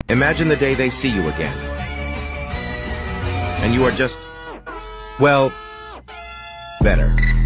Imagine the day they see you again. And you are just, well, better.